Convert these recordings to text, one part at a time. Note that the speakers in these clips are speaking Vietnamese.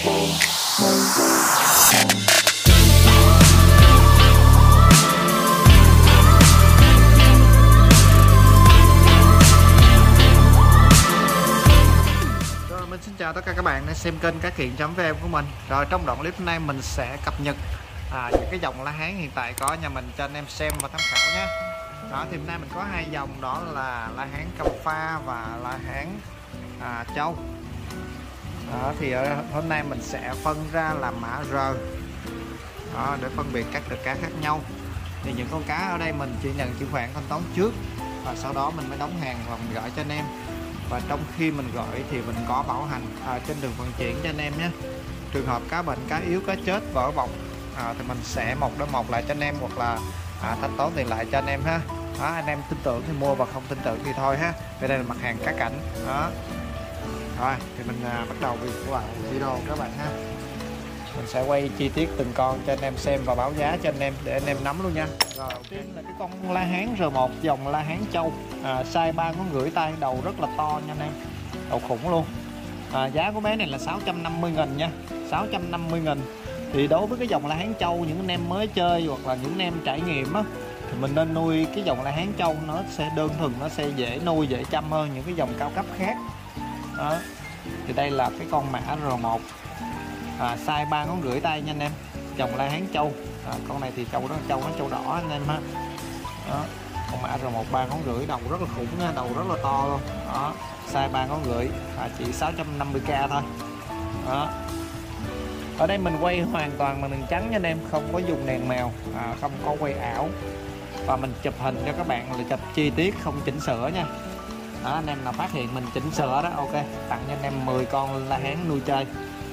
Xin chào tất cả các bạn đang xem kênh Cá Kiền.vn của mình. Rồi trong đoạn clip hôm nay mình sẽ cập nhật những cái dòng la hán hiện tại có nhà mình cho anh em xem và tham khảo nhé. Đó thì hôm nay mình có hai dòng, đó là la hán Cao Pha và la hán Châu. Đó thì hôm nay mình sẽ phân ra làm mã R đó, để phân biệt các đực cá khác nhau. Thì những con cá ở đây mình chỉ nhận chuyển khoản thanh toán trước và sau đó mình mới đóng hàng và mình gửi cho anh em. Và trong khi mình gửi thì mình có bảo hành trên đường vận chuyển cho anh em nhé. Trường hợp cá bệnh, cá yếu, cá chết vỡ bọc thì mình sẽ một đối một lại cho anh em, hoặc là thanh toán tiền lại cho anh em ha. Đó, anh em tin tưởng thì mua và không tin tưởng thì thôi ha. Đây là mặt hàng cá cảnh đó. Rồi thì mình bắt đầu video các bạn ha. Mình sẽ quay chi tiết từng con cho anh em xem và báo giá cho anh em để anh em nắm luôn nha. Rồi đầu tiên là cái con la hán R1 dòng la hán Châu, size 3 ngón rưỡi tay, đầu rất là to nha anh em, đầu khủng luôn. Giá của bé này là 650.000 nha, 650.000. Thì đối với cái dòng la hán Châu, những anh em mới chơi hoặc là những anh em trải nghiệm á, thì mình nên nuôi cái dòng la hán Châu, nó sẽ đơn thuần, nó sẽ dễ nuôi, dễ chăm hơn những cái dòng cao cấp khác. Đó. Thì đây là cái con mã R1, size 3 ngón rưỡi tay nha anh em, dòng la hán Châu. Con này thì Châu nó Châu đỏ anh em ha. Đó. Con mã R1 3 ngón rưỡi, đầu rất là khủng nha, đầu rất là to luôn. Đó. Size 3 ngón rưỡi, chỉ 650k thôi. Đó. Ở đây mình quay hoàn toàn màn hình trắng nha anh em, không có dùng đèn mèo, không có quay ảo, và mình chụp hình cho các bạn là chụp chi tiết, không chỉnh sửa nha. Đó, anh em nào phát hiện mình chỉnh sửa đó, ok, tặng cho anh em 10 con la hán nuôi chơi.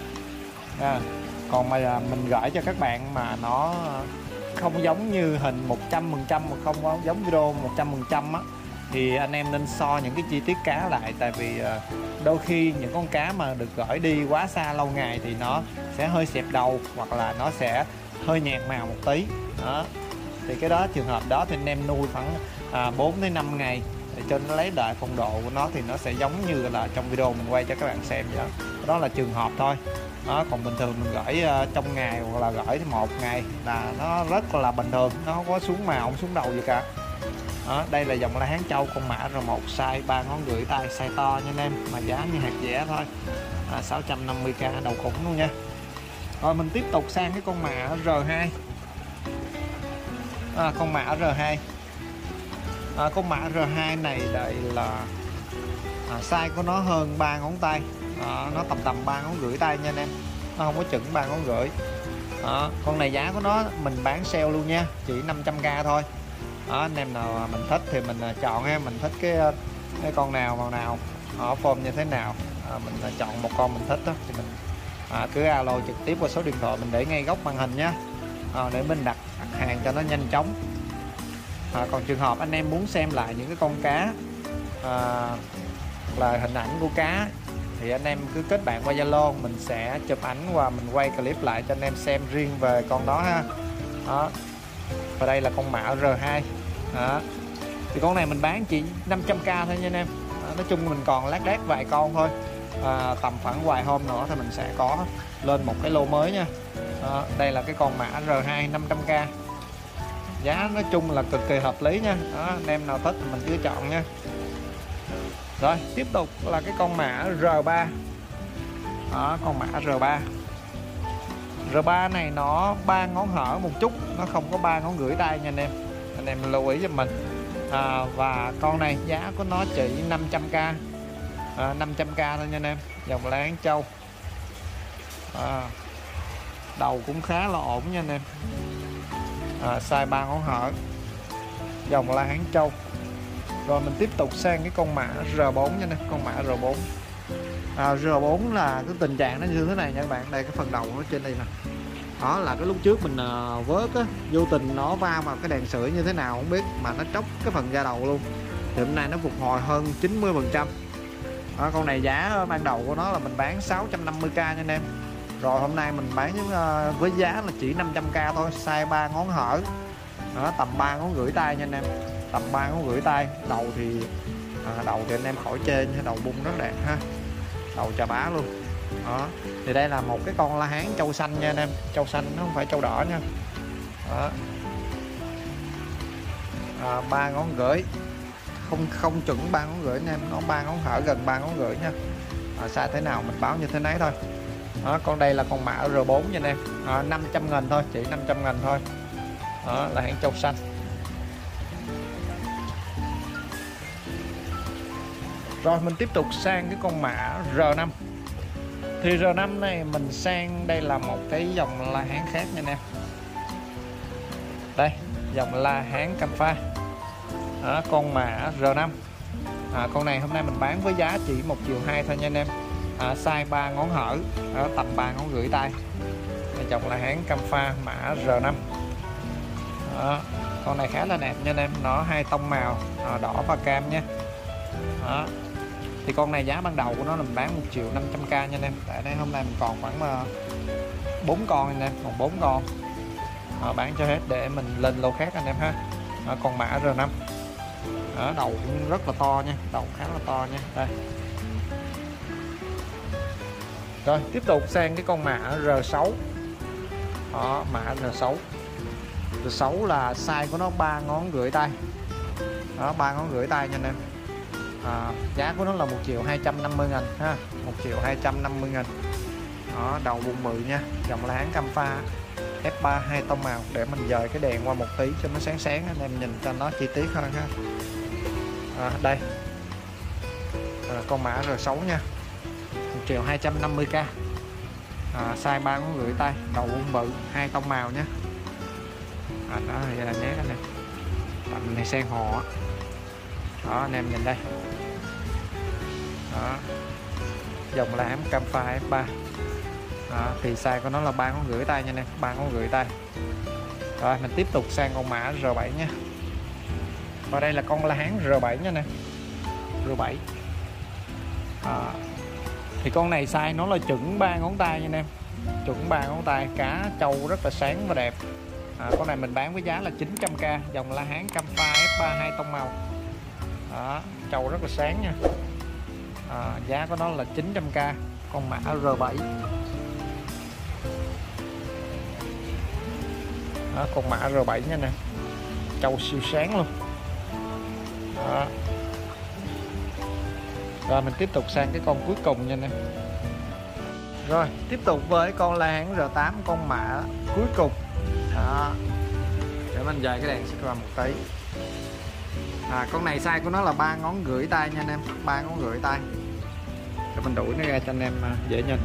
Còn mà mình gửi cho các bạn mà nó không giống như hình 100%, mà không có giống video 100% á, thì anh em nên so những cái chi tiết cá lại. Tại vì đôi khi những con cá mà được gửi đi quá xa lâu ngày thì nó sẽ hơi xẹp đầu, hoặc là nó sẽ hơi nhạt màu một tí. Đó. Thì cái đó, trường hợp đó thì anh em nuôi khoảng 4 đến 5 ngày để cho nó lấy lại phong độ của nó, thì nó sẽ giống như là trong video mình quay cho các bạn xem vậy đó. Đó là trường hợp thôi. Đó, còn bình thường mình gửi trong ngày hoặc là gửi 1 ngày là nó rất là bình thường, nó không có xuống màu, không xuống đầu gì cả. Đó, đây là dòng la hán Châu, con mã R1 size 3 ngón rưỡi tay, size to nha anh em, mà giá như hạt dẻ thôi, 650k, đầu khủng luôn nha. Rồi mình tiếp tục sang cái con mã R2. Con mã R2, con mã R2 này đây là size của nó hơn 3 ngón tay. Nó tầm 3 ngón rưỡi tay nha anh em, nó không có chừng 3 ngón rưỡi. Con này giá của nó mình bán sale luôn nha, chỉ 500k thôi. Đó, anh em nào mình thích thì mình chọn ha, mình thích cái con nào, màu nào, form như thế nào, mình chọn một con mình thích đó, thì mình cứ alo trực tiếp qua số điện thoại mình để ngay góc màn hình nhé, để mình đặt hàng cho nó nhanh chóng. Còn trường hợp anh em muốn xem lại những cái con cá là hình ảnh của cá, thì anh em cứ kết bạn qua Zalo, mình sẽ chụp ảnh và mình quay clip lại cho anh em xem riêng về con đó ha. Đó. Và đây là con mã R2. Đó. Thì con này mình bán chỉ 500k thôi nha anh em. Nói chung mình còn lác đác vài con thôi, tầm khoảng vài hôm nữa thì mình sẽ có lên một cái lô mới nha. Đó. Đây là cái con mã R2 500k, giá nói chung là cực kỳ hợp lý nha. Đó. Anh em nào thích thì mình cứ chọn nha. Rồi tiếp tục là cái con mã R3. Đó, con mã R3. R3 này nó 3 ngón hở một chút, nó không có 3 ngón rưỡi tay nha anh em. Anh em lưu ý cho mình. Và con này giá của nó chỉ 500k, 500k thôi nha anh em, dòng la hán Châu. Đầu cũng khá là ổn nha anh em, size 3 ngón hở, dòng la hán Châu. Rồi mình tiếp tục sang cái con mã R4 nha nè, con mã R4. R4 là cái tình trạng nó như thế này nha các bạn. Đây cái phần đầu nó trên đây nè. Đó là cái lúc trước mình vớt á, vô tình nó va vào cái đèn sưởi như thế nào không biết mà nó tróc cái phần da đầu luôn. Thì hôm nay nó phục hồi hơn 90%. Con này giá ban đầu của nó là mình bán 650k nha anh em. Rồi hôm nay mình bán với giá là chỉ 500k thôi, size 3 ngón hở. Đó, tầm 3 ngón rưỡi tay nha anh em, tầm 3 ngón rưỡi tay. Đầu thì anh em khỏi chê nha, đầu bung rất đẹp ha, đầu chà bá luôn. Đó, thì đây là một cái con la hán trâu xanh nha anh em, trâu xanh nó không phải trâu đỏ nha. Đó. 3 ngón rưỡi, không chuẩn 3 ngón rưỡi anh em, nó 3 ngón hở, gần 3 ngón rưỡi nha. Sai thế nào mình báo như thế nấy thôi. Đó, con đây là con mã R4 nha anh em, 500.000 thôi, chỉ 500.000 thôi. Đó là hãng trâu xanh. Rồi mình tiếp tục sang cái con mã R5. Thì R5 này mình sang đây là một cái dòng la hán khác nha anh em. Đây, dòng la hán cam pha. Đó, con mã R5. Con này hôm nay mình bán với giá chỉ 1,2 triệu thôi nha anh em. Size 3 ngón hở, tầm 3 ngón rưỡi tay. Dòng la hán cam pha mã R5. Đó, con này khá là đẹp nha anh em, nó 2 tông màu, đỏ và cam nha. Đó. Thì con này giá ban đầu của nó là mình bán 1.500.000 nha anh em. Tại đây hôm nay mình còn khoảng 4 con anh em, còn 4 con. Bán cho hết để mình lên lô khác anh em ha. Con mã R5. Đầu cũng rất là to nha, đầu khá là to nha. Đây. Rồi tiếp tục sang cái con mã R6. Đó, mã R6. R6 là size của nó 3 ngón rưỡi tay. Đó, 3 ngón rưỡi tay nha anh em. Giá của nó là 1.250.000 ha, 1.250.000. Đó, đầu bụng bự nha, dòng la hán cam pha F3 2 tông màu. Để mình dời cái đèn qua một tí cho nó sáng sáng anh em nhìn cho nó chi tiết hơn ha. Đây, con mã R6 nha, 1.250.000. Size 3 ngón rưỡi tay, đầu bụng bự 2 tông màu nhé. Đó thì là nét anh em, tầm này sen hồ. Đó anh em nhìn đây. Đó, dòng la hán cam pha F3. Thì size của nó là 3 ngón rưỡi tay nha anh em, 3 ngón rưỡi tay. Rồi mình tiếp tục sang con mã R7 nha. Và đây là con la hán R7 nha anh em, R7. Thì con này size nó là chuẩn 3 ngón tay nha anh em, chuẩn 3 ngón tay, cá trâu rất là sáng và đẹp. Con này mình bán với giá là 900.000, dòng la hán cam pha F3 2 tông màu. Đó, trâu rất là sáng nha. Giá của nó là 900.000, con mã R7. Đó, con mã R7 nha nè, trâu siêu sáng luôn. Đó. Rồi mình tiếp tục sang cái con cuối cùng nha nè. Rồi tiếp tục với con la hán R8, con mã cuối cùng. Đó, để mình dời cái đèn sẽ qua một tí. Con này size của nó là 3 ngón rưỡi tay nha anh em, 3 ngón rưỡi tay. Để mình đuổi nó ra cho anh em dễ nhìn.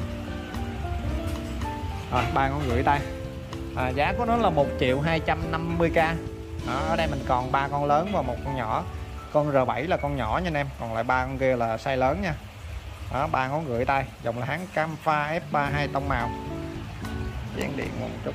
3 ngón rưỡi tay. Giá của nó là 1.250.000. Ở đây mình còn 3 con lớn và 1 con nhỏ. Con R7 là con nhỏ nha anh em, còn lại 3 con kia là size lớn nha. Đó, 3 ngón rưỡi tay, dòng la hán cam pha F3 2 tông màu. Dán điện một chút.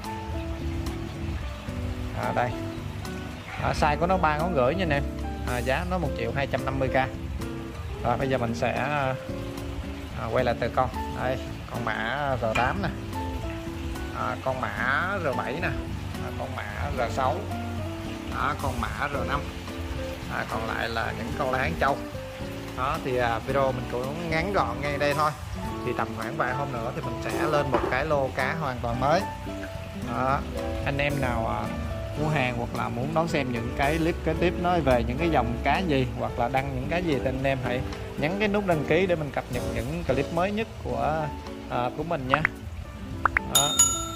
Đây. Size của nó 3 ngón rưỡi nha anh em. Giá nó 1.250.000. Rồi bây giờ mình sẽ quay lại từ con. Đây, con mã R8 nè. Con mã R7 nè. Con mã R6. Đó, con mã R5. Còn lại là những con la hán trâu. Đó thì video mình cũng ngắn gọn ngay đây thôi. Thì tầm khoảng vài hôm nữa thì mình sẽ lên một cái lô cá hoàn toàn mới. Đó, anh em nào mua hàng hoặc là muốn đón xem những cái clip kế tiếp nói về những cái dòng cá gì hoặc là đăng những cái gì thì anh em hãy nhấn cái nút đăng ký để mình cập nhật những clip mới nhất của mình nha. Đó.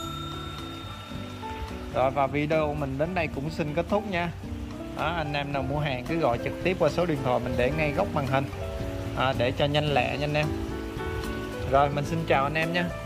Rồi và video mình đến đây cũng xin kết thúc nha. Đó, anh em nào mua hàng cứ gọi trực tiếp qua số điện thoại mình để ngay góc màn hình để cho nhanh lẹ nha anh em. Rồi mình xin chào anh em nha.